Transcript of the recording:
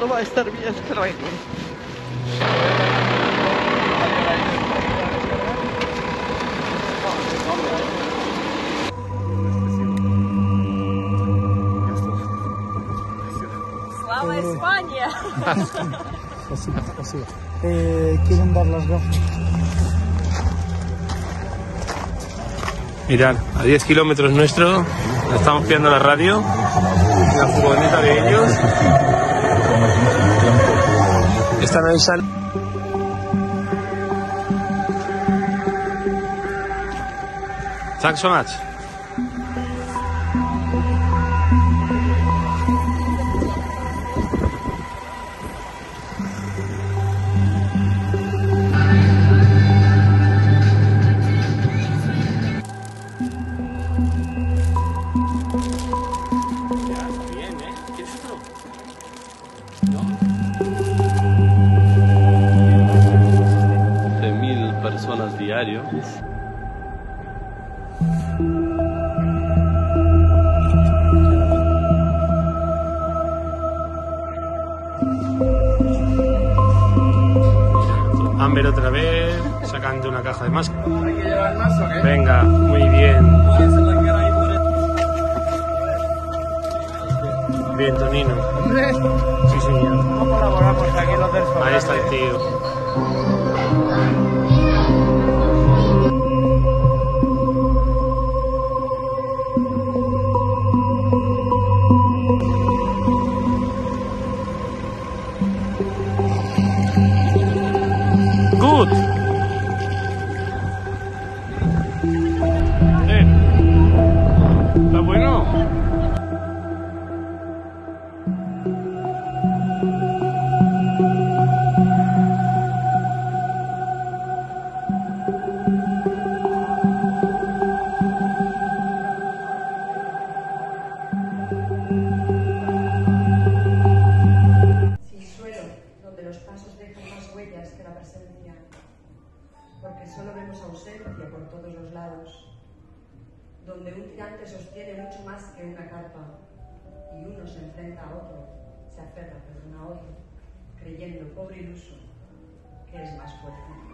todo va a estar bien, pero hay que... ¡Slava España! Спасибо. Quieren dar las gracias. Mirad, a 10 kilómetros nuestro, estamos pillando la radio, la furgoneta de ellos. Están ahí Thanks so much. Personas diario. Amber otra vez, sacando una caja de máscara. ¿Hay que llevar más o qué? Venga, muy bien. Bien, Tonino. Hombre, Sí, señor. no colaboramos aquí los del sol. Ahí está el tío. Good. Está bueno. Sin suelo, donde los pasos dejan más huellas que la presencia, porque solo vemos ausencia por todos los lados, donde un tirante sostiene mucho más que una carpa, y uno se enfrenta a otro, se aferra a otro, creyendo, pobre iluso, que es más fuerte.